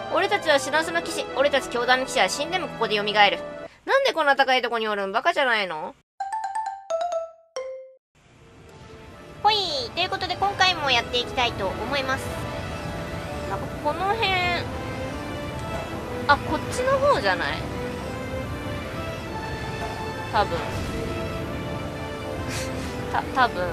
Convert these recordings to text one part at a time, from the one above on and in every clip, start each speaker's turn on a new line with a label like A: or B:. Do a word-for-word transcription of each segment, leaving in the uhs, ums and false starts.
A: 俺たちはシナスの騎士。俺たち教団の騎士は死んでもここで蘇る。なんでこんな高いとこにおるん？バカじゃないの？ほい。ということで今回もやっていきたいと思います。なんかこの辺、あ、こっちの方じゃない？多分。た、多分。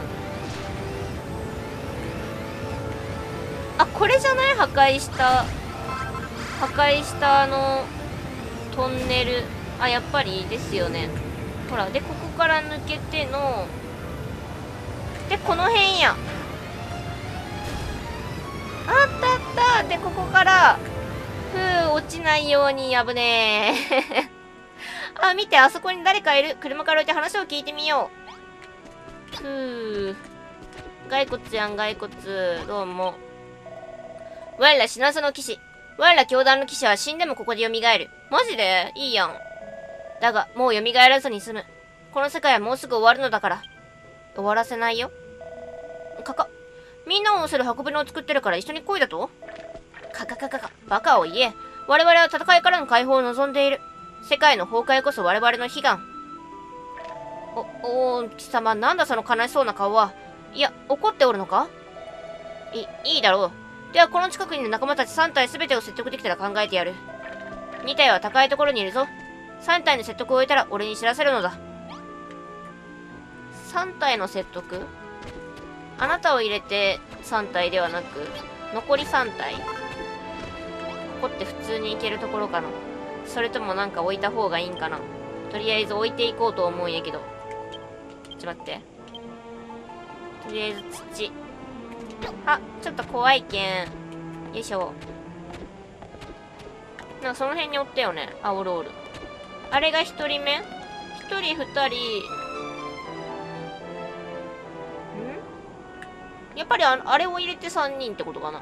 A: あ、これじゃない？破壊した。破壊したあの、トンネル。あ、やっぱりですよね。ほら、で、ここから抜けての、で、この辺や。あったあった。で、ここから、ふう、落ちないように、危ねえ。あ、見て、あそこに誰かいる。車から降りて話を聞いてみよう。ふう。骸骨やん、骸骨。どうも。我らシナスの騎士。我ら教団の騎士は死んでもここで蘇る。マジで？いいやん。だが、もう蘇らずに済む。この世界はもうすぐ終わるのだから。終わらせないよ。かか。みんなを乗せる運びのを作ってるから一緒に来いだと？かかかかか。バカを言え。我々は戦いからの解放を望んでいる。世界の崩壊こそ我々の悲願。お、おー、貴様、なんだその悲しそうな顔は。いや、怒っておるのか？い、いいだろう。では、この近くにいる仲間たちさん体すべてを説得できたら考えてやる。に体は高いところにいるぞ。さん体の説得を終えたら俺に知らせるのだ。さん体の説得？あなたを入れてさん体ではなく、残りさん体？ここって普通に行けるところかな？それともなんか置いた方がいいんかな？とりあえず置いていこうと思うんやけど。ちょっと待って。とりあえず土。あ、ちょっと怖いけん。よいしょ。なんかその辺におったよね。あ、おるおる。あれが一人目？一人、二人。ん？やっぱりあ、あれを入れて三人ってことかな。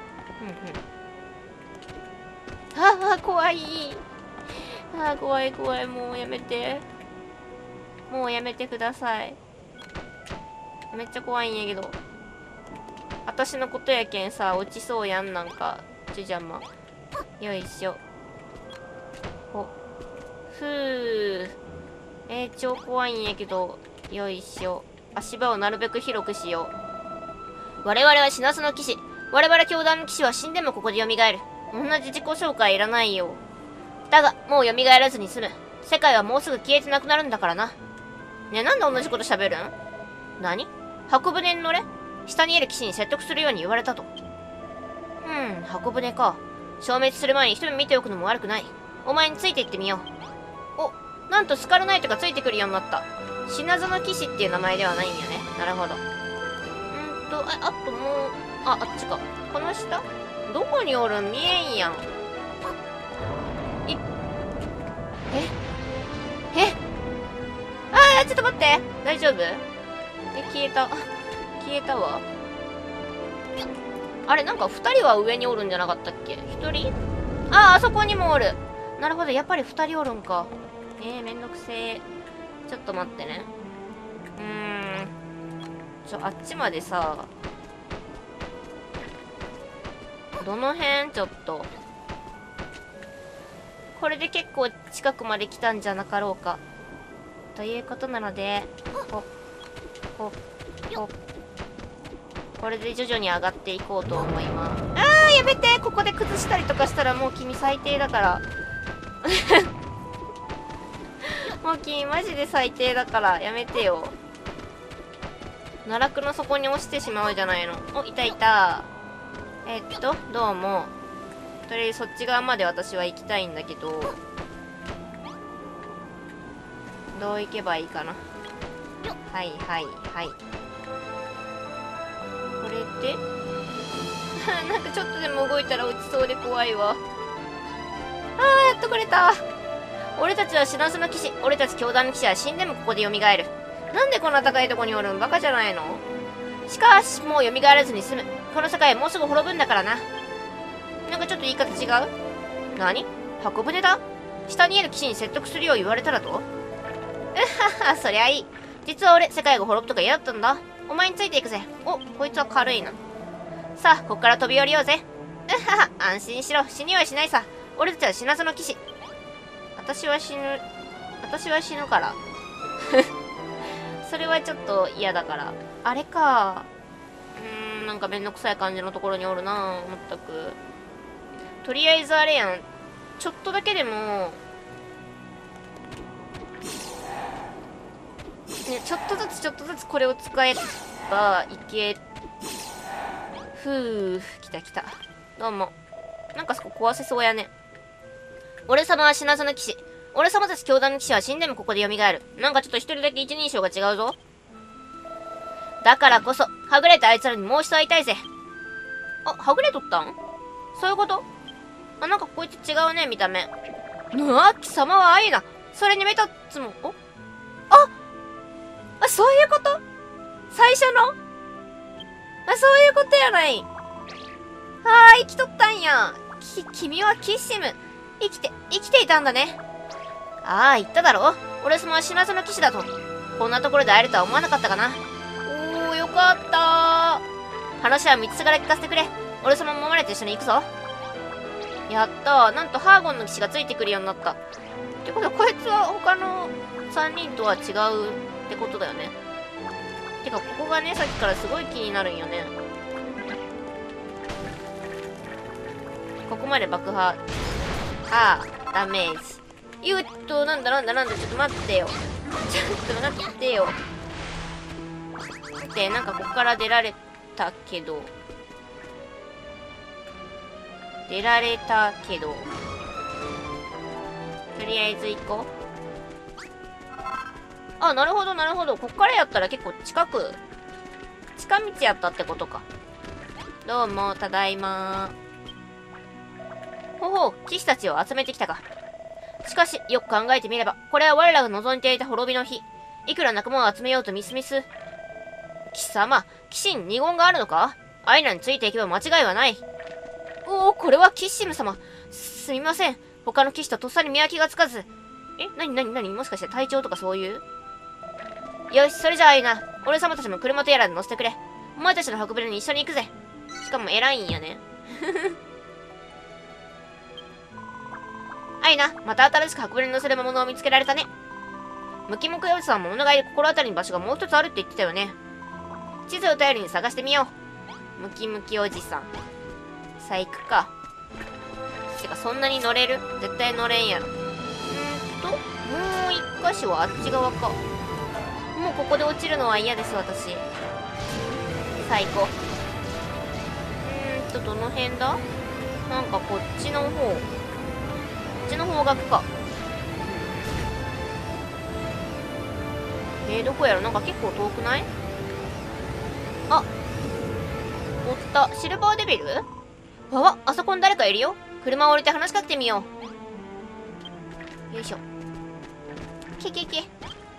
A: うんうん。ああ、怖い。ああ、怖い怖い。もうやめて。もうやめてください。めっちゃ怖いんやけど。私のことやけんさ、落ちそうやん、なんか。ちょ邪魔。よいしょ。ほ。ふぅ。えー、超怖いんやけど。よいしょ。足場をなるべく広くしよう。我々はシナスの騎士。我々教団の騎士は死んでもここで蘇る。同じ自己紹介いらないよ。だが、もう蘇らずに済む。世界はもうすぐ消えてなくなるんだからな。ねえ、なんで同じこと喋るん？何？箱舟に乗れ？下にいる騎士に説得するように言われたと。うん、箱舟か。消滅する前に一目見ておくのも悪くない。お前について行ってみよう。お、なんとスカルナイトがついてくるようになった。シナゾの騎士っていう名前ではないんやね。なるほど。んーと、あ、あともう、あ、あっちか。この下？どこにおるん？見えんやん。い、ええあー、ちょっと待って。大丈夫？え、消えた。消えたわ。あれ、なんか二人は上におるんじゃなかったっけ？一人？ああ、あそこにもおる。なるほど、やっぱり二人おるんか。えー、めんどくせえ。ちょっと待ってね。うーん。ちょ、あっちまでさ。どの辺？ちょっと。これで結構近くまで来たんじゃなかろうか。ということなので、ほっ、ほっ、ほっ。これで徐々に上がっていこうと思います。あー、やめて！ここで崩したりとかしたらもう君最低だから。もう君マジで最低だから、やめてよ。奈落の底に落ちてしまうじゃないの。お、いたいた。えー、っと、どうも。とりあえずそっち側まで私は行きたいんだけど、どう行けばいいかな。はいはいはい。これでなんかちょっとでも動いたら落ちそうで怖いわ。あー、やっと来れた。俺たちはシナスの騎士。俺たち教団の騎士は死んでもここで蘇る。なんでこんな高いとこにおるん？バカじゃないの？しかし、もう蘇らずに済む。この世界もうすぐ滅ぶんだからな。なんかちょっと言い方違う？何？箱舟だ？下にいる騎士に説得するよう言われたらと？うっはっは、そりゃいい。実は俺、世界が滅ぶとか嫌だったんだ。お前についていくぜ。お、こいつは軽いな。さあ、こっから飛び降りようぜ。 はは、安心しろ。死にはしないさ。俺たちは死なずの騎士。私は死ぬ。私は死ぬから。それはちょっと嫌だから。あれか。うーん、なんかめんどくさい感じのところにおるな。まったく。とりあえずあれやん。ちょっとだけでも、ね、ちょっとずつちょっとずつこれを使えばいけ。ふぅ、来た来た。どうも。なんかそこ壊せそうやね。俺様は死なずの騎士。俺様たち教団の騎士は死んでもここで蘇る。なんかちょっと一人だけ一人称が違うぞ。だからこそ、はぐれたあいつらにもう一度会いたいぜ。あ、はぐれとったん？そういうこと？あ、なんかこいつ違うね、見た目。うわ、貴様は愛な。それに目立つもん。お？あ！あ、そういうこと？最初の？あ、そういうことやない。はーい、生きとったんや。き、君はキッシム。生きて、生きていたんだね。ああ、言っただろ。俺様は死なずの騎士だと。こんなところで会えるとは思わなかったかな。おー、よかったー。話は道すがら聞かせてくれ。俺様も守れて一緒に行くぞ。やったー。なんとハーゴンの騎士がついてくるようになった。ってことは、こいつは他のさんにんとは違うってことだよね。てか、ここがね、さっきからすごい気になるんよね。ここまで爆破。ああ、ダメージ。ゆっと、なんだなんだなんだ、ちょっと待ってよ。ちょっと待ってよ。で、なんかここから出られたけど。出られたけど。とりあえず行こう。あ、なるほどなるほど。ここからやったら結構近く、近道やったってことか。どうも、ただいまー。ほほう、騎士たちを集めてきたか。しかし、よく考えてみれば、これは我らが望んでいた滅びの日。いくら仲間を集めようとミスミス。貴様、騎士に二言があるのか？アイラについていけば間違いはない。おお、これはキッシム様。す、すみません。他の騎士ととっさに見分けがつかず。え、なになになにもしかして隊長とかそういう？よし、それじゃあいいな。俺様たちも車とやらで乗せてくれ。お前たちの運びに一緒に行くぜ。しかも偉いんやね。あいな、また新しく運びに乗せる魔物を見つけられたね。ムキムキおじさんも物がいる心当たりの場所がもう一つあるって言ってたよね。地図を頼りに探してみよう。ムキムキおじさん。さあ行くか。てかそんなに乗れる？絶対乗れんやろ。うーんと、もう一箇所はあっち側か。もうここで落ちるのは嫌です、私。さあ行こう。うーんと、どの辺だ？なんかこっちの方。こっちの方角か。えー、どこやろ？なんか結構遠くない？あ、おった。シルバーデビル？わわ、あそこに誰かいるよ。車を降りて話しかけてみよう。よいしょ。けけけ。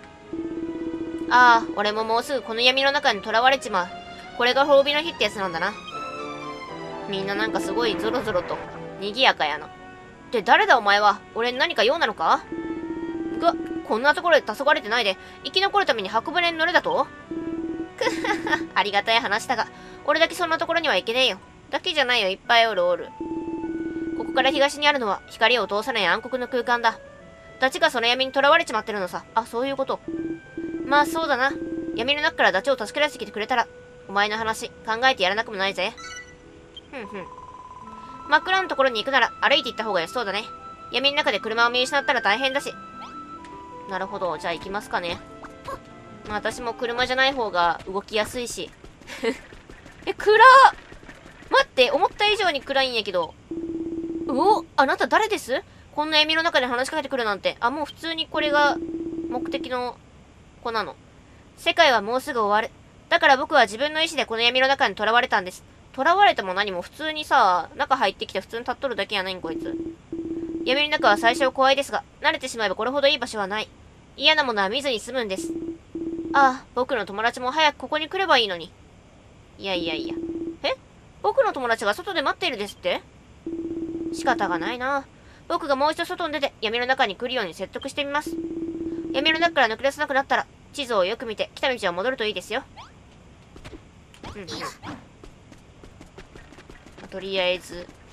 A: ああ、俺ももうすぐこの闇の中に囚われちまう。これが滅びの日ってやつなんだな。みんななんかすごいゾロゾロと、賑やかやな。って誰だお前は？俺に何か用なのか？が、こんなところで黄昏れてないで、生き残るために箱舟に乗れだと？くはは、ありがたい話だが、俺だけそんなところには行けねえよ。だけじゃないよ、いっぱいおるおる。ここから東にあるのは光を通さない暗黒の空間だ。ダチがその闇に囚われちまってるのさ。あ、そういうこと。まあそうだな。闇の中からダチを助け出してきてくれたら、お前の話考えてやらなくもないぜ。ふんふん。真っ暗なところに行くなら歩いて行った方が良さそうだね。闇の中で車を見失ったら大変だし。なるほど。じゃあ行きますかね。まあ私も車じゃない方が動きやすいし。え、暗っ！待って、思った以上に暗いんやけど。お、あなた誰です？こんな闇の中で話しかけてくるなんて。あ、もう普通にこれが目的の子なの。世界はもうすぐ終わる。だから僕は自分の意志でこの闇の中に囚われたんです。囚われても何も普通にさ、中入ってきて普通に立っとるだけやないんこいつ。闇の中は最初は怖いですが、慣れてしまえばこれほどいい場所はない。嫌なものは見ずに済むんです。ああ、僕の友達も早くここに来ればいいのに。いやいやいや。え？僕の友達が外で待っているですって？仕方がないな。僕がもう一度外に出て闇の中に来るように説得してみます。闇の中から抜け出せなくなったら、地図をよく見て来た道は戻るといいですよ。うんうん。とりあえず、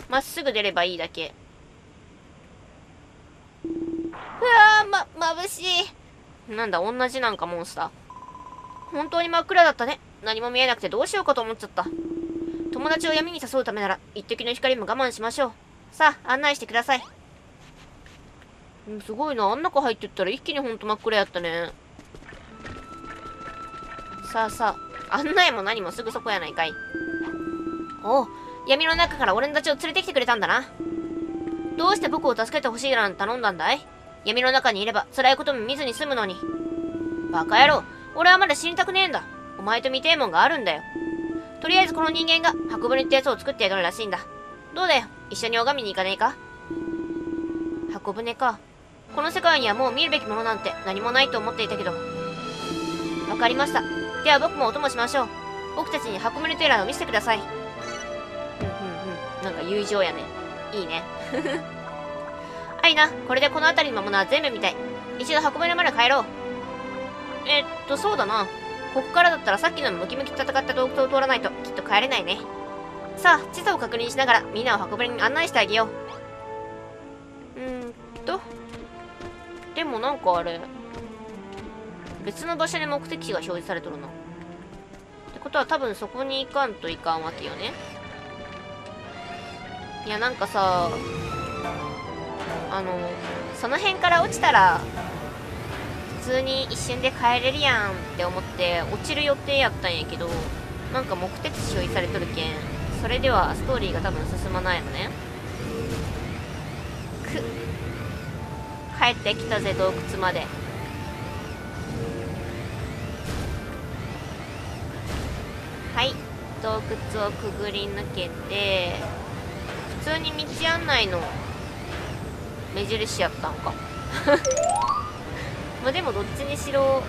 A: まっすぐ出ればいいだけ。うわー、ま、眩しい。なんだ、同じなんかモンスター。本当に真っ暗だったね。何も見えなくてどうしようかと思っちゃった。友達を闇に誘うためなら、一滴の光も我慢しましょう。さあ、案内してください。うん、すごいな。あん中入ってったら一気にほんと真っ暗やったね。さあさあ、案内も何もすぐそこやないかい。おう、闇の中から俺たちを連れてきてくれたんだな。どうして僕を助けてほしいなんて頼んだんだい？闇の中にいれば辛いことも見ずに済むのに。バカ野郎、俺はまだ死にたくねえんだ。お前と見てえもんがあるんだよ。とりあえずこの人間が箱舟ってやつを作ってやがるらしいんだ。どうだよ、一緒に拝みに行かねえか？箱舟か。この世界にはもう見るべきものなんて何もないと思っていたけど。わかりました。では僕もお供しましょう。僕たちに箱舟テーラーを見せてください。うんうんうん。なんか友情やね。いいね。あいな、これでこの辺りのものは全部見たい。一度箱舟まで帰ろう。えっと、そうだな。ここからだったらさっきのムキムキ戦った洞窟を通らないときっと帰れないね。さあ、地図を確認しながらみんなを箱舟に案内してあげよう。うーんと。でもなんかあれ、別の場所に目的地が表示されとるな。ってことは多分そこに行かんといかんわけよね。いや、なんかさ、あの、その辺から落ちたら、普通に一瞬で帰れるやんって思って落ちる予定やったんやけど、なんか目的地表示されとるけん、それではストーリーが多分進まないのね。くっ。帰ってきたぜ、洞窟まで。はい。洞窟をくぐり抜けて、普通に道案内の目印やったんか。まあでもどっちにしろ、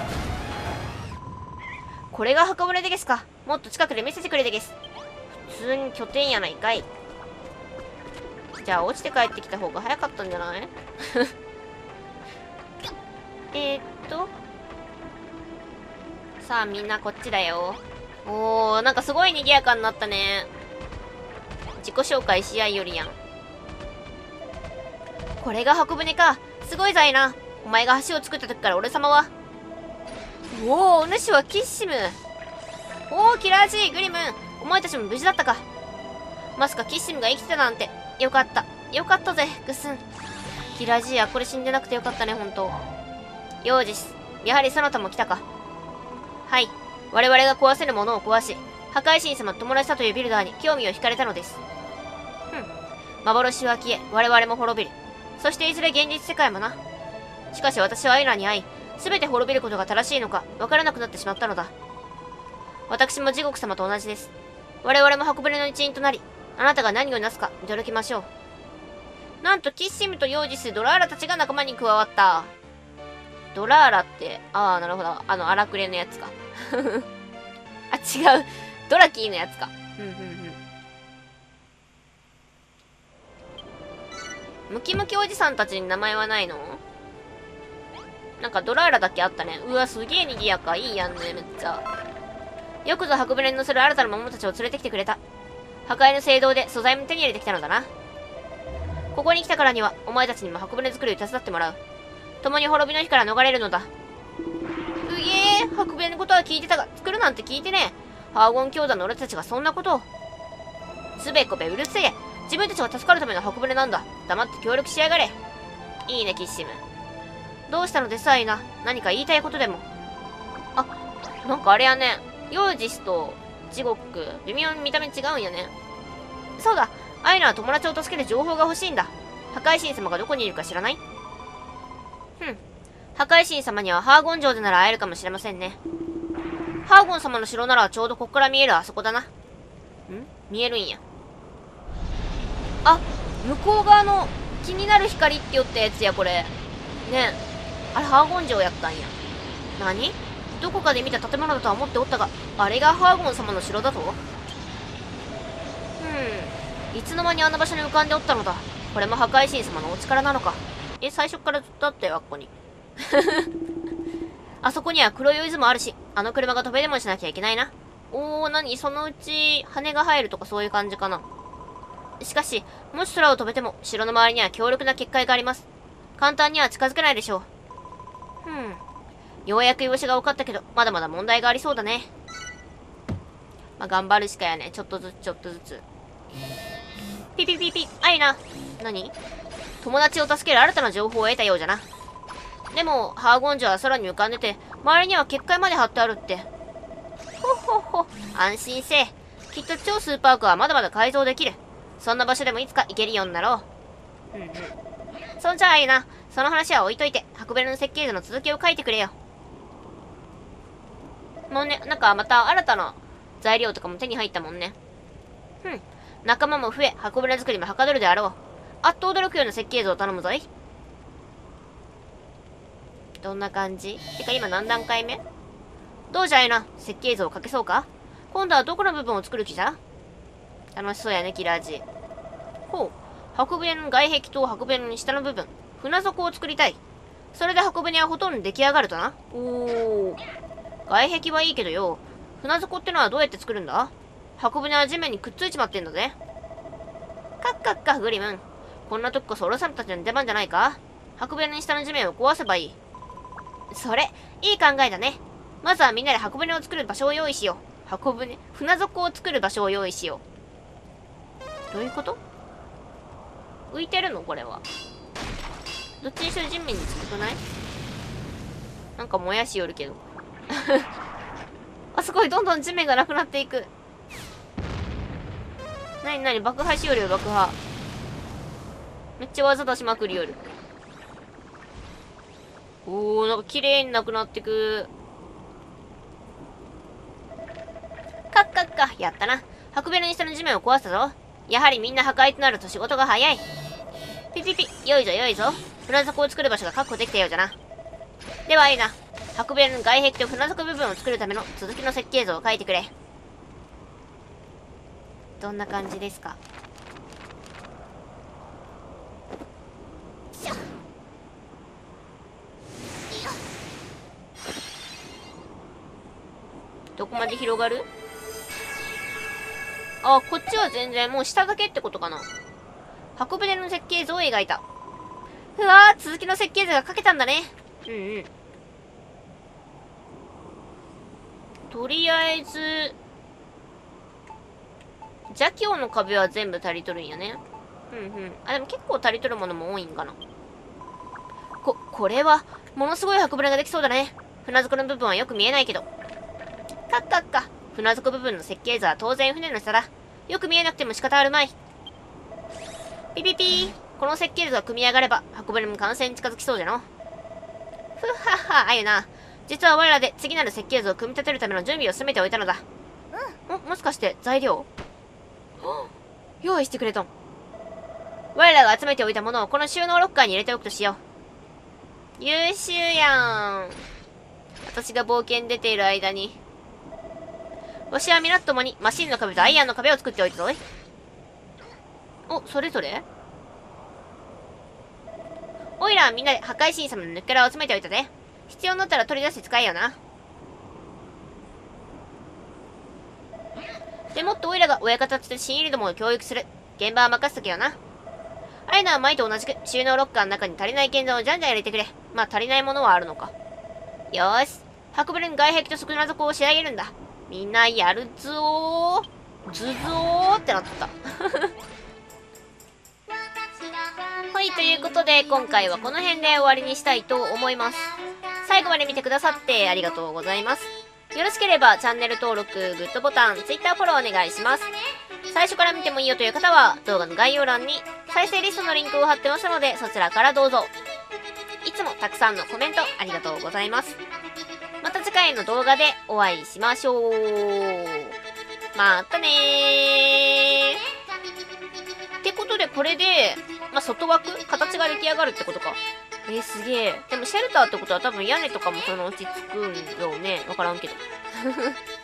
A: これが箱舟でげすか。もっと近くで見せてくれでげす。普通に拠点やないかい。じゃあ落ちて帰ってきた方が早かったんじゃない？えーっとさあみんなこっちだよ。おー、なんかすごい賑やかになったね。自己紹介し合いよりやん。これが箱舟か。すごいざいな。お前が橋を作った時から俺様は。おお、お主はキッシム。おお、キラー G、グリムン。お前たちも無事だったか。まさかキッシムが生きてたなんて。よかった。よかったぜ、グスン。キラー G やこれ死んでなくてよかったね、ほんと。ヨージス。やはりそなたも来たか。はい。我々が壊せるものを壊し、破壊神様と友達だというビルダーに興味を惹かれたのです。ふん。幻は消え、我々も滅びる。そしていずれ現実世界もな。しかし私はアイラに会い、すべて滅びることが正しいのか、わからなくなってしまったのだ。私も地獄様と同じです。我々も箱舟の一員となり、あなたが何をなすか、驚きましょう。なんと、キッシムとヨージス、ドラーラたちが仲間に加わった。ドラーラって、ああ、なるほど。あの、荒くれのやつか。あ、違う。ドラキーのやつか。うんうんうん。ムキムキおじさんたちに名前はないの？なんかドラーラだけあったね。うわ、すげえ賑やか。いいやんね、めっちゃ。よくぞ箱舟に乗せる新たな魔物たちを連れてきてくれた。破壊の聖堂で素材も手に入れてきたのだな。ここに来たからには、お前たちにも箱舟作りを手伝ってもらう。共に滅びの日から逃れるのだ。うげえ、箱舟のことは聞いてたが、作るなんて聞いてねえ。ハーゴン兄弟の俺たちがそんなことを。つべこべうるせえ。自分たちが助かるための箱舟なんだ。黙って協力しやがれ。いいね、キッシム。どうしたのですアイナ。何か言いたいことでも。あ、なんかあれやね。ヨージスと地獄、微妙に見た目違うんやね。そうだ、アイナは友達を助ける情報が欲しいんだ。破壊神様がどこにいるか知らない？ふん。破壊神様にはハーゴン城でなら会えるかもしれませんね。ハーゴン様の城ならちょうどここから見えるあそこだな。ん？見えるんや。あ、向こう側の気になる光って言ったやつや、これ。ねえ。あれ、ハーゴン城やったんや。何？どこかで見た建物だとは思っておったが、あれがハーゴン様の城だと？うん。いつの間にあんな場所に浮かんでおったのだ。これも破壊神様のお力なのか。え、最初からずっとあったよ、あっこに。あそこには黒い渦もあるし、あの車が飛べでもしなきゃいけないな。おー、なにそのうち、羽が生えるとかそういう感じかな。 しかし、もし空を飛べても、城の周りには強力な結界があります。簡単には近づけないでしょう。うん。ようやく居場所が分かったけど、まだまだ問題がありそうだね。まあ、頑張るしかやね。ちょっとずつ、ちょっとずつ。ピピピピ、あいな。何？友達を助ける新たな情報を得たようじゃな。でも、ハーゴンジョは空に浮かんでて、周りには結界まで張ってあるって。ほっほっほ、安心せえ。きっと超スーパークはまだまだ改造できる。そんな場所でもいつか行けるようになろう。うんうん。そんじゃあいいな。その話は置いといて、箱舟の設計図の続きを書いてくれよ。もうね、なんかまた新たな材料とかも手に入ったもんね。うん。仲間も増え、箱舟作りもはかどるであろう。あっと驚くような設計図を頼むぞい。どんな感じ？てか今何段階目？どうじゃいな。設計図を書けそうか？今度はどこの部分を作る気じゃ？楽しそうやね、キラージ。ほう。箱舟の外壁と箱舟の下の部分、船底を作りたい。それで箱舟はほとんど出来上がるとな。おー。外壁はいいけどよ。船底ってのはどうやって作るんだ？箱舟は地面にくっついちまってんだぜ。カッカッカ、グリムン。こんな時こそオロサムたちの出番じゃないか？箱舟の下の地面を壊せばいい。それ、いい考えだね。まずはみんなで箱舟を作る場所を用意しよう。箱舟、船底を作る場所を用意しよう。どういうこと？浮いてるのこれは。どっちにしろ地面につくくない？なんかもやしよるけど。あ、すごい、どんどん地面がなくなっていく。なになに、爆破しよるよ、爆破。めっちゃ技出しまくりよる。おー、なんか綺麗になくなってく。カッカッカ、やったな。箱舟に下の地面を壊したぞ。やはりみんな破壊となると仕事が早い。ピピピ、よいぞよいぞ。船底を作る場所が確保できたようじゃな。ではいいな。箱舟の外壁と船底部分を作るための続きの設計図を書いてくれ。どんな感じですか？どこまで広がる？あ、こっちは全然もう下だけってことかな。箱舟の設計図を描いた。うわー、続きの設計図が書けたんだね。うんうん。とりあえず、邪教の壁は全部足りとるんやね。うんうん。あ、でも結構足りとるものも多いんかな。こ、これは、ものすごい箱舟ができそうだね。船底の部分はよく見えないけど。カッカッカ。船底部分の設計図は当然船の下だ。よく見えなくても仕方あるまい。ピピピー。この設計図が組み上がれば、箱舟も完成に近づきそうじゃの。ふっはっは、あゆな。実は我らで次なる設計図を組み立てるための準備を進めておいたのだ。うん。も、もしかして材料用意してくれとん。我らが集めておいたものをこの収納ロッカーに入れておくとしよう。優秀やん。私が冒険出ている間に。わしは皆と共にマシンの壁とアイアンの壁を作っておいたぞい。お、それぞれ？おいらはみんなで破壊神様の抜け殻を集めておいたぜ。必要になったら取り出して使えよな。でもっとおいらが親方として新入りどもを教育する。現場は任せとけよな。ああいうのは前と同じく収納ロッカーの中に足りない建造をじゃんじゃん入れてくれ。まあ足りないものはあるのか。よーし。箱舟の外壁と船底を仕上げるんだ。みんなやるぞー。ずぞーってなった。はい、ということで今回はこの辺で終わりにしたいと思います。最後まで見てくださってありがとうございます。よろしければチャンネル登録、グッドボタン、Twitter フォローお願いします。最初から見てもいいよという方は動画の概要欄に再生リストのリンクを貼ってますのでそちらからどうぞ。いつもたくさんのコメントありがとうございます。また次回の動画でお会いしましょう。またねー。ってことでこれで、まあ、外枠形が出来上がるってことか。えー、すげえ。でもシェルターってことは多分屋根とかもそのうちつくんよね。わからんけど。